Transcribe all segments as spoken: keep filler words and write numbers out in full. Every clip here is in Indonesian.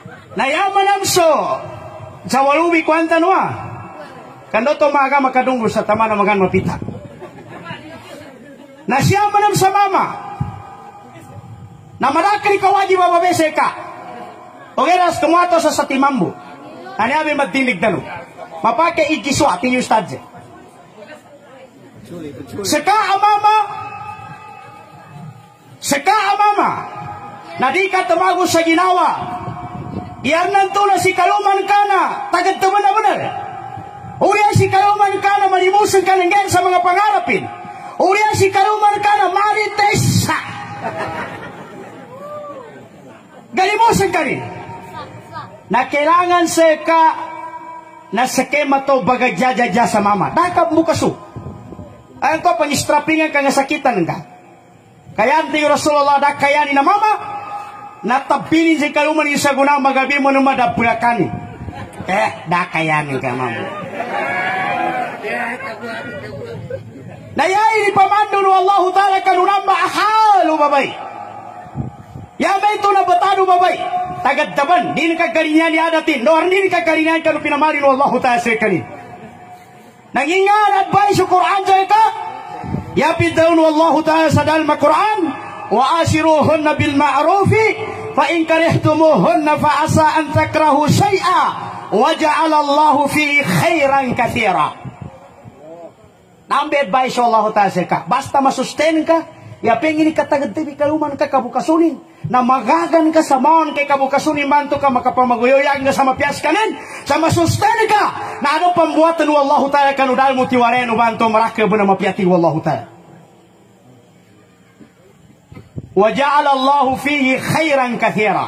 Na yaman amso sa walubi kwanta noa. Kando to maga makadunggo sa tama na magan mapita. Na siya manam sa mama. Na marakri kawaji bababese ka. Ogeras kumuato sa satimambo. Ani abi magdinig dano. Mapake ikiswa tinyo stadje. Seka amama. Seka amama. Na di ka tumago sa ginawa. Iarnan to na si kaluman ka na. Tagad to na benar. Uriya si kaluman ka na malimusan ka ng sa mga pangarapin. Uriya si kaluman ka na maritesa. Galimusan ka rin. Na kailangan sa ka na sakema to bagagjajaja sa mama. Dakap mo kaso. Ayan ko, pang-strappingan ka nga sakitan ka. Kaya ang Rasulullah da kaya ni na mama, natabilin si kaluman yung sa guna magabi mo naman da pulakani. Eh, da kaya ni ka mama. Nayay ni pamando no Allah Ta'ala kanunang maahalo babay. Yamay ito na batado babay. Tagad daban, di ni kagalingan ni adatin. No, hindi ni kagalingan ka no pinamali no Allah Ta'ala sa kanin. Nangingan advice yung Quran dyan ka. Yapid daw no Allah Ta'ala sa dalma Quran. Wa asiruhunna bil ma'rufi. Fa in karihtumuhunna fa asa an takrahu syai'a. Wa ja'ala Allahu fi khairan kathira. Nambe advice yung Allah Ta'ala sa ka. Basta masustain ka. Yapin ini katagad tibi kaluman ka kabukasunin. Na magagan ka sa maon kay kabukasunin manto ka makapamaguyoyag nga sa mapias kanin. Sa masustain ka. Na ano pambuatan wa Allah Ta'ala kanudal mo tiwaren o banto marakab na mapiati wa Allah Ta'ala. Wa ja'ala Allah fihi khairan kathira.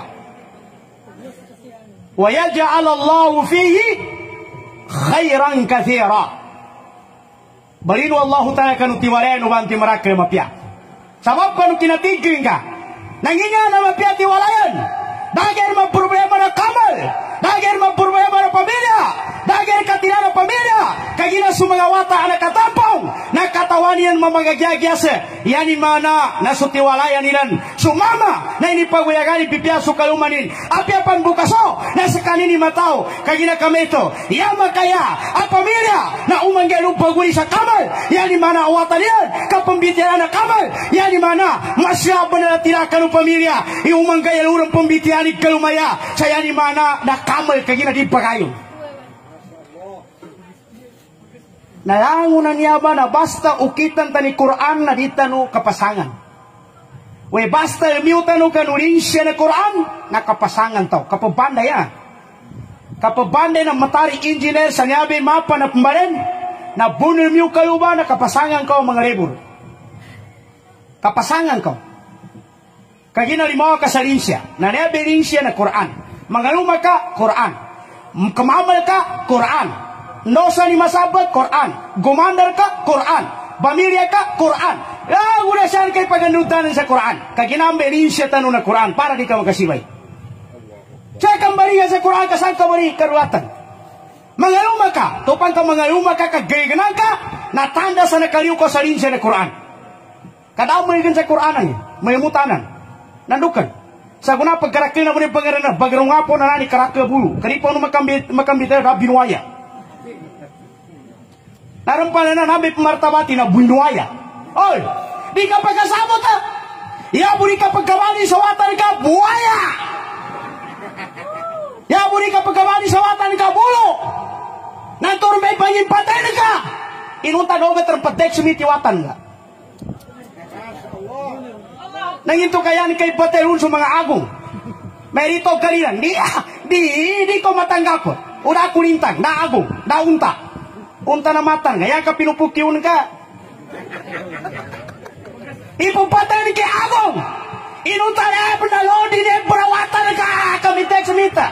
Wa yaj'ala Allah fihi khairan kathira. Balino Allah Ta'ala kanu tiwaren o banto marakab mapiat. Sabab kanu kinatiging ka. Nanginga na mapiati walayan. Dagir problema na kamal. Dagir problema na pamilya. Dagir katina na pamilya. Kagina sumangawata anak katampong. Nakatawanian mamagagyagyasan. Yani mana nasutiwalayan nilan. Sumama na inipaguyagani pipiaso kalumanin. Apiapan bukaso. Nasa kanini matao. Kagina kami ito. Yama kaya. Ang pamilya na umanggalong paguli sa kamal. Yani mana awatan yan. Kapambitian na kamal. Yani mana masyaban na tirakan ng pamilya. Iumanggayalurang pambitian ni kalumaya. Sa yani mana na kamal kagina di pagayon. Nalangunan niya ba na basta ukitan tani Quran na di tanu kapasangan. We basta imiutan o kanunin siya na Quran na kapasangan tau. Kapabanday ya. Kapabanday na matari engineer sa niyabi mapa na pambalen. Na bunil miyo kayo ba na kapasangan ko mga rebor. Kapasangan ko. Kagina limawa ka sa linsya. Na niyabi linsya na Quran. Mga luma ka, Quran. Kamamal ka, Quran. Nosa ni masabat, Quran. Gumandar ka, Quran. Pamilya ka, Quran. Ah, udah saan kay paganutan sa Quran. Kaginambe linsya tanu na Quran para di ka makasibay. Siya kang bariga sa Quran kasan ka bari karuatan. Mangaluma ka, tupang ka mangaluma ka, kagayganan ka, natanda sa nakaliw ko sa linsya na Quran. Kadao mo sa Quran ay, may mutanan. Nandukan. Sa kuna pagkarakil na mo ni pangarana, bagarong nga po na nani karakil bulu. Kanipa no makambit, makambit na binuaya. Narampan na namin pumartabati na binuaya. Oy, di ka pagkasabot ha. Iabo di ka pagkawali sa watan ka, buaya. Iabo di ka pagkawali sa watan ka, bulo. Nantur may pangin patay na ka. Inunta na ugat ang patek sumitiwatan ka. Nanginto kaya ni kay Patelun sa mga agong. May rito kalilan. Di, di, di ko matanggap. Una kulintang, na agong, na unta. Unta na matang, kaya ka pinupukiyon ka. Ipupatay ni kay agong. Inunta na po na lodi na perawatan ka. Kamitek sumita.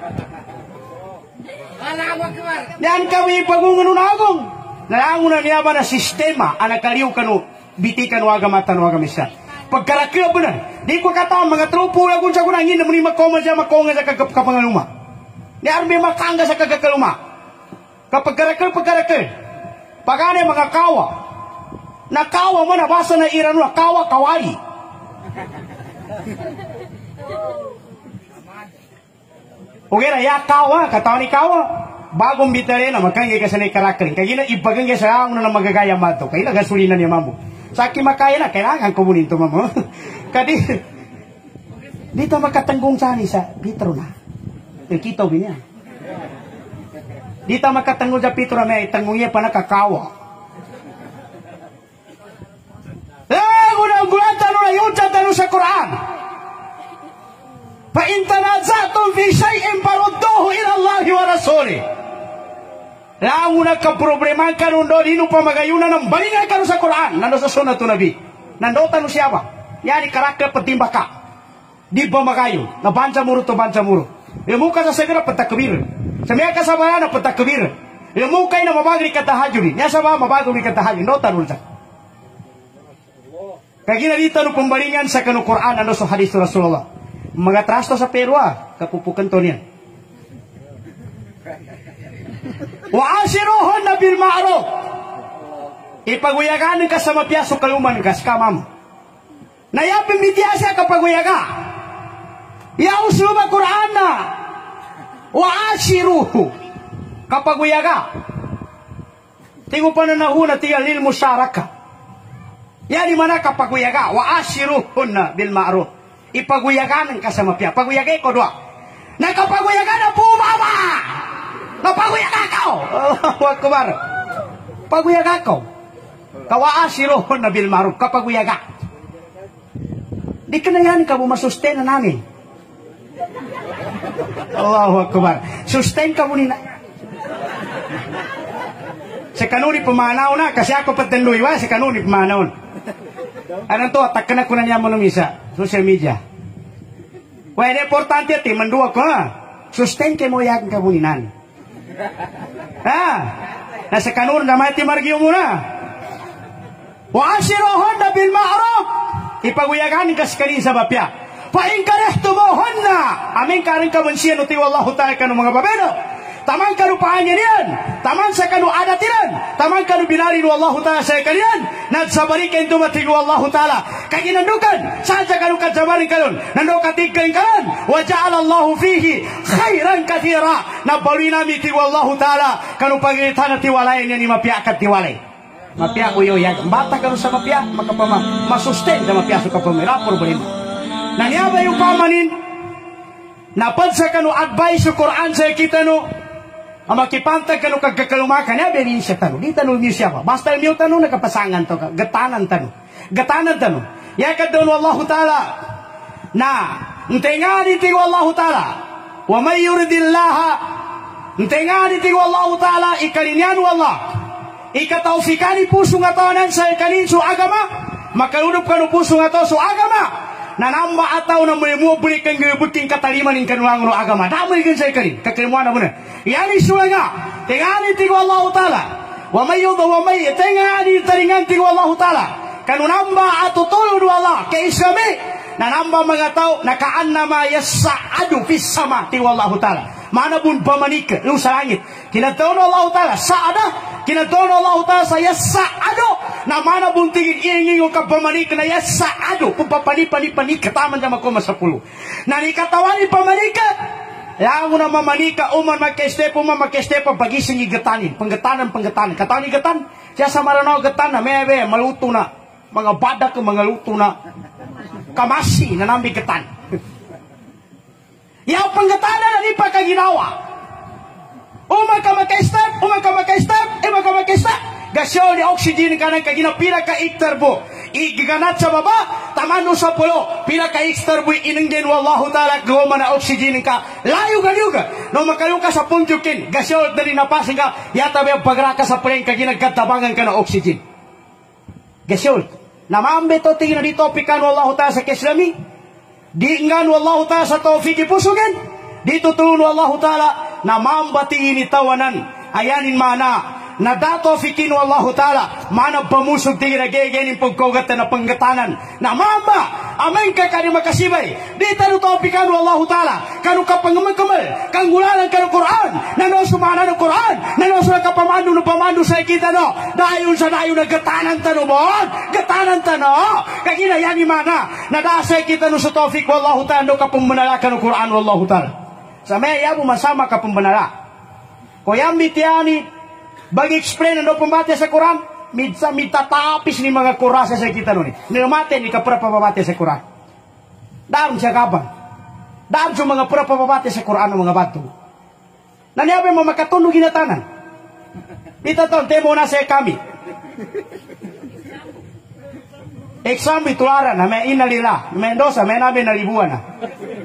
Yan kami pagungan ng agong. Nalangunan niya ba na sistema, anakaliw ka no, bitikan waga mata no waga misa. Pagkarakil ba na? Di ko kataon, mga trupo lagun sa kunangin na muni makoma siya makonga sa kapangaluma. Ni arme makanga sa kagakaluma. Kapag karakil, pagkarakil. Pagane mga kawa. Na kawa mo na basa na iran na kawa kawali. Oke ra ya kawa kata ni kawa bagong bitare na makanya kasane karakter kagina ibagang ya sa na magagaya mato kaya gasolina ni mambo saki makaya na kailangan ko bunin to mamo kadi dito makatanggung sani sa Petro na kita binya dito makatanggung sa Petro na may tanggungnya pa nakakawa eh guna-guna tanu na yun tanu sa Quran fa in tanazatum fi shay'in farudduhu ila Allah wa rasulih lamu na ka problema kanu ndo dinu pamagayuna ng balingan kanu sa Quran nando sa sunnah tu Nabi nando tanu siapa yani karakter petimbang ka di pamagayo na banca muru to banca muru ilmu ka sa segera petakbir semia ka sa bayana petakbir ilmu kay na mabagri ka tahajud nya sa ba mabagri ka tahajud ndo tanu sa kagina dito no pembalingan sa kanu Quran ano sa hadis Rasulullah mga trasto sa perwa kapupukan to niya wa asiruhun bil ma'ruf ipaguyagan ka sa mapiaso kaluman ka sa kamam nayapin mitiasa kapaguyaga ya usluba Quran na wa asiruhu kapaguyaga tingo pa na nahuna tiya lil musyaraka ya di mana kapaguyaga wa ashiruhunna bil ma'ruf ipaguyagan ka sa mapya paguyaga ko dua na kapaguyaga na po mama na paguyaga ko Allahu akbar paguyaga ko ka wa ashiruhunna bil ma'ruf kapaguyaga di kanayan ka mo masustain na namin Allahu akbar sustain ka mo ni na sa kanuni pumanaw na kasi ako patendoy wa sa kanuni pumanaw anong to atak na ko na niya mo numisa social media pwede importante ati mandua ko ha sustain kay mo yakin kabuninan ha nasa kanuni na may timargiyo mo na wa asirohon na bil ma'ruf ipaguyagan ka sekali sa bapya pa in karehtumohon na amin karing kamansiyan uti wallahu ta'ala ka ng mga babeno taman kanu paanya niyan taman sa kanu adatiran taman kanu binarin wallahu ta'ala sa kalian nagsabarikan tumatigo wallahu ta'ala kaginandukan sa kanu kadzabarin kalon nando katigkan kalan wa ja'ala Allahu fihi khairan katsira nabawi nami ti wallahu ta'ala kanu pagitan ti walay ni mapiakat ti walay mapia ko yo ya bata kanu sa mapia makapama masustain sa mapia su kapamira problema nanyaba yung pamanin napansa kanu advice sa Quran sa kita no ang makipantag ka nung kagkakalumakan niya, benin siya tanong. Di tanong niyo siya pa. Basta yung tanong, nakapasangan to ka. Gatanan tanong. Gatanan tanong. Yakad doon, wallahu ta'ala, na, ntay nga nitig wallahu ta'ala, wa may yuridillaha, ntay nga nitig wallahu ta'ala, ikalinyan wallah, ikataufikani puso nga tawanan sa ikanin so agama, makalunop ka no puso nga to so agama, nanamba ataw na may mubuli kang gibuting kataliman ng kanulang no agama. Damay kan sa ikanin. Kakilimuan na mo na. Yani suwa nga. Tingani tigo Allah ta'ala. Wa may yudo wa may. Tingani taringan tigo Allah ta'ala. Kanunamba atutulod Allah. Kay islami. Nanamba mga tao. Nakaannama yasa'adu fis sama tigo Allah ta'ala. Mana pun pamanika. Yung sa langit. Kinataon Allah ta'ala. Sa'ada. Kinataon Allah ta'ala sa yasa'adu. Na mana pun tingin ingin yung kapamanika na yasa'adu. Kung papani-pani-pani kataman niya makuma sa pulo. Na nikatawani pamanika. Yang na mamanika, uman magka-step, uman magka-step, pagising igatanin. Panggatanan, panggatanan. Kataon igatan. Siya sa maranaw gatan na, mebe, maluto na. Mga badak, mga luto na. Kamasi, na nambi gatan. Yang panggatanan na di pa kaginawa. Uman ka magka-step, uman ka magka-step, uman ka magka-step. Gasyo ni oxygen ka ng kaginapira ka iktarbo. Igiganat sa baba, tamano sa pulo. Pila ka iktarbo, inenggen wallahu ta'ala, gawama na oxygen ka. Layo ka liyo ka. No makayo ka sa punjukin. Gasyo dali napasin ka. Yata may pagraka sa puleng ka ginagkatabangan ka na oxygen. Gasyo. Namambe to tingin na dito, pikan wallahu ta'ala sa keslami. Diingan wallahu ta'ala sa tawfiki pusugan. Dito tulun wallahu ta'ala, namamba tingin itawanan. Ayanin mana. Na dato fikin wallahu ta'ala mana pamusog tingin na gegenin pagkogat na panggatanan na mamba amay ka kani makasibay di tanu topikan wallahu ta'ala kanu kapangumakamal kang gulanan kanu Quran nano sumana no Quran nano sa kapamandu no pamandu sa kita no dayon sa dayon na gatanan tanu bon gatanan tanu kagina yani mana na dasa kita no sa tawfik wallahu ta'ala no kapangmanalakan no Quran wallahu ta'ala Sa may yabu masama ka pembenara. Ko yambi tiani bagi explain ando pembate sa Quran, mitsa mitatapis ni mga kurasa sa kita nuni. Ni mate ni ka pura pababate sa Quran. Daram siya kapan. Daram sa mga pura pababate sa Quran mga batu. Naniabe mo makatunog ginatanan. Ito to, temo na sa kami. Exam bitularan na may inalila, may dosa, may nabi na libuan na.